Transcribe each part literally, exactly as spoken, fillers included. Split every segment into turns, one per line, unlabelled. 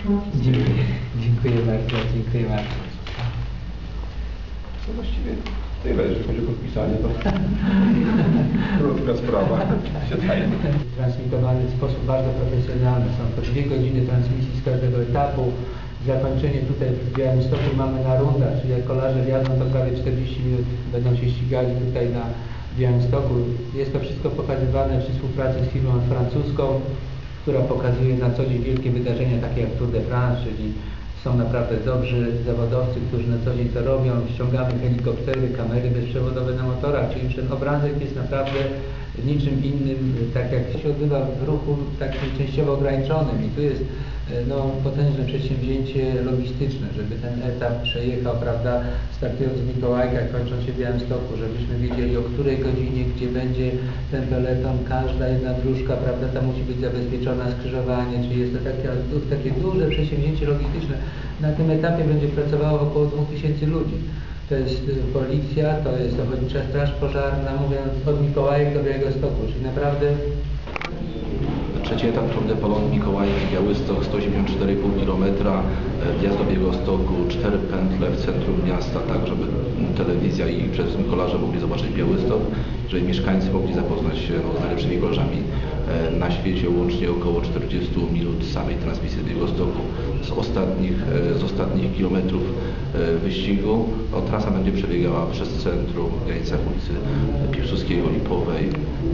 Dziękuję, dziękuję bardzo, dziękuję bardzo.
To właściwie tyle, jeżeli chodzi o podpisanie, to krótka sprawa się daje.
Transmitowany w sposób bardzo profesjonalny. Są to dwie godziny transmisji z każdego etapu. Zakończenie tutaj w Białymstoku mamy na rundach, czyli jak kolarze wjadą, to prawie czterdzieści minut będą się ścigali tutaj na Białymstoku. Jest to wszystko pokazywane przy współpracy z firmą francuską, która pokazuje na co dzień wielkie wydarzenia, takie jak Tour de France, czyli są naprawdę dobrzy zawodowcy, którzy na co dzień to robią. Ściągamy helikoptery, kamery bezprzewodowe na motorach, czyli ten obrazek jest naprawdę niczym innym, tak jak się odbywa w ruchu takim częściowo ograniczonym. I tu jest no, potężne przedsięwzięcie logistyczne, żeby ten etap przejechał, prawda, startując w Mikołajkach, kończąc się w Białymstoku, żebyśmy wiedzieli, o której godzinie, gdzie będzie ten peleton, każda jedna dróżka, prawda, tam musi być zabezpieczona, skrzyżowanie, czyli jest to takie, takie duże przedsięwzięcie logistyczne. Na tym etapie będzie pracowało około dwóch tysięcy ludzi. To jest policja, to jest Ochotnicza Straż Pożarna, mówiąc od Mikołajek do Białegostoku, czyli naprawdę.
Trzeci etap Tour de Pologne Mikołajki, Białystok sto osiemdziesiąt cztery i pół kilometra, wjazd do Białegostoku, cztery pętle w centrum miasta, tak żeby telewizja i przede wszystkim kolarze mogli zobaczyć Białystok, żeby mieszkańcy mogli zapoznać się no, z najlepszymi kolarzami na świecie, łącznie około czterdzieści minut samej transmisji z Białegostoku. Z ostatnich, z ostatnich kilometrów wyścigu no, trasa będzie przebiegała przez centrum, w granicach ulicy Piłsudskiego, Lipowej.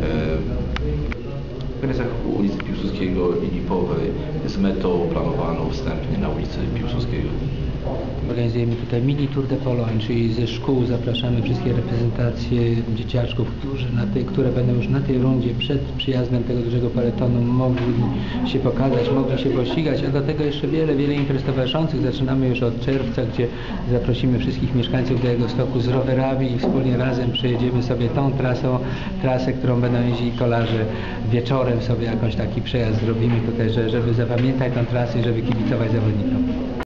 W granicach ulicy Piłsudskiego i Lipowej z metą planowaną wstępnie na ulicy Piłsudskiego.
Organizujemy tutaj mini Tour de Pologne, czyli ze szkół zapraszamy wszystkie reprezentacje dzieciaczków, którzy na tej, które będą już na tej rundzie przed przyjazdem tego dużego peletonu mogli się pokazać, mogli się pościgać, a do tego jeszcze wiele, wiele imprez towarzyszących. Zaczynamy już od czerwca, gdzie zaprosimy wszystkich mieszkańców Białegostoku z rowerami i wspólnie razem przejedziemy sobie tą trasą, trasę, którą będą jeździli kolarze. Wieczorem sobie jakąś taki przejazd zrobimy tutaj, żeby zapamiętać tę trasę i żeby kibicować zawodnikom.